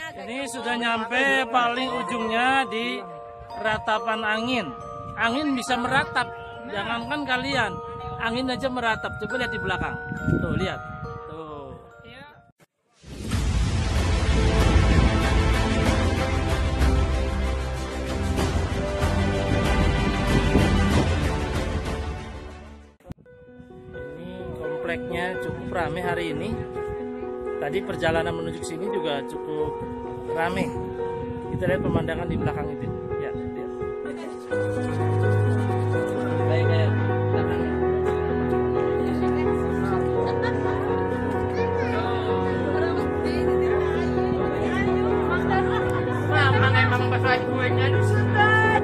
Ini sudah nyampe paling ujungnya di ratapan angin. Angin bisa meratap, jangankan kalian, angin aja meratap. Coba lihat di belakang. Tuh, lihat. Tuh. Ini kompleknya cukup ramai hari ini. Tadi perjalanan menuju ke sini juga cukup ramai. Kita lihat pemandangan di belakang itu. Ya, lihat. Baik, baik. Belakang. Emang bahasa kuenya Ustaz.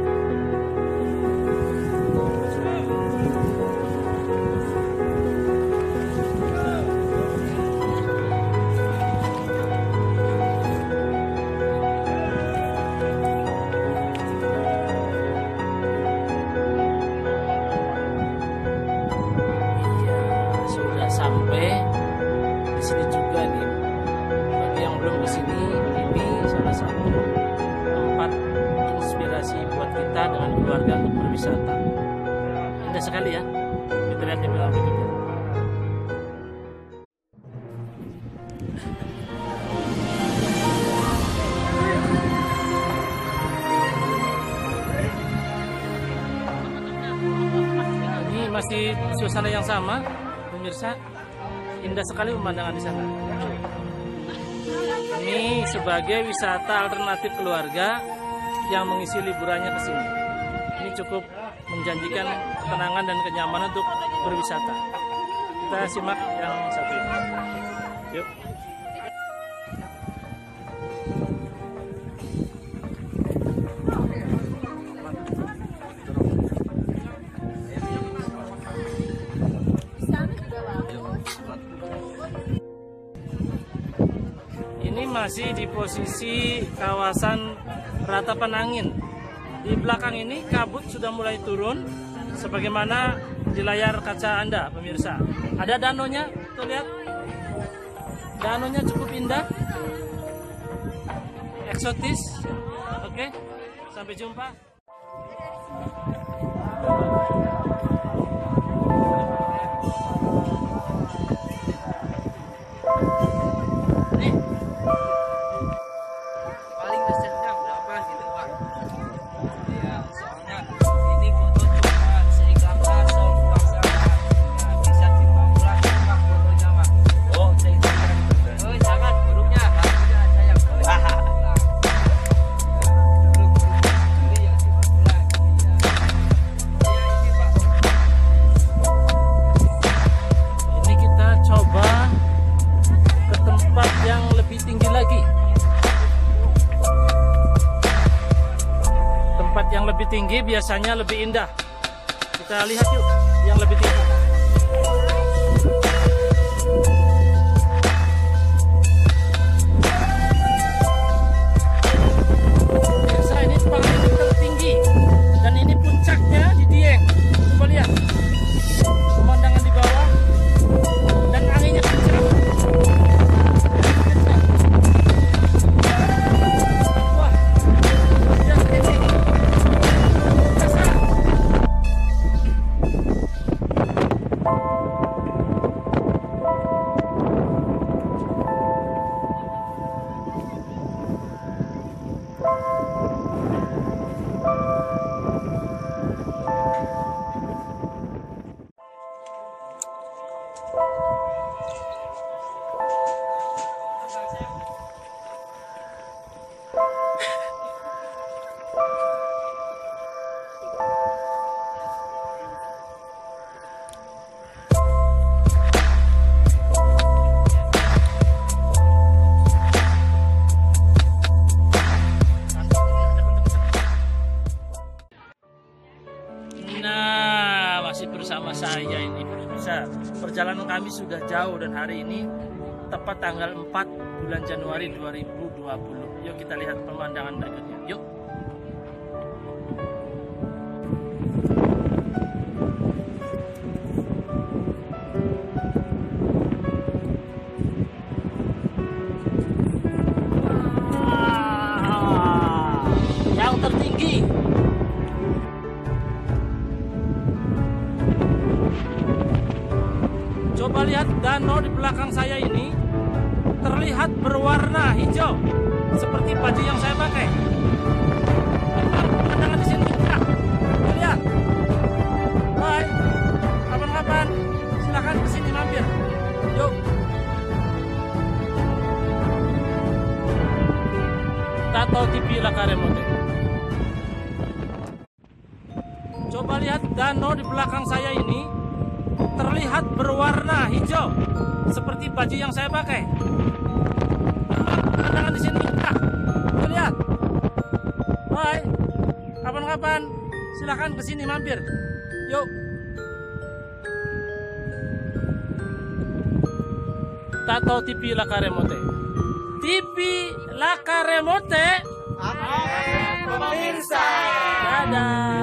Sampai di sini juga nih. Bagi yang belum kesini, ini salah satu tempat inspirasi buat kita dengan keluarga untuk berwisata. Indah sekali ya. Kita lihat di belakang berikutnya. Ini masih suasana yang sama. Pemirsa, indah sekali pemandangan di sana. Ini sebagai wisata alternatif keluarga yang mengisi liburannya ke sini. Ini cukup menjanjikan ketenangan dan kenyamanan untuk berwisata. Kita simak yang satu ini. Yuk. Masih di posisi kawasan ratapan angin. Di belakang ini kabut sudah mulai turun sebagaimana di layar kaca Anda, pemirsa. Ada danaunya, tuh lihat. Danaunya cukup indah. Eksotis. Oke. Sampai jumpa. Yang lebih tinggi biasanya lebih indah. Kita lihat yuk yang lebih tinggi. Biasa ini paling tertinggi dan ini puncaknya di Dieng. Coba lihat pemandangan di bawah dan anginnya kencang. Bersama saya ini bisa perjalanan kami sudah jauh dan hari ini tepat tanggal 4 bulan Januari 2020. Yuk kita lihat pemandangan berikutnya. Yuk. danau di belakang saya ini terlihat berwarna hijau seperti baju yang saya pakai. Pemandangan di sini indah. Lihat. Hai. Kapan-kapan silakan kesini mampir. Yuk. Tato TV Lakaremote. Coba lihat danau di belakang saya ini terlihat berwarna hijau seperti baju yang saya pakai. Pemandangan di sini indah. Lihat. Hai. Kapan-kapan silakan kesini mampir. Yuk. Tato TV Lakaremote. TV Lakaremote. Pemirsa. Dadah.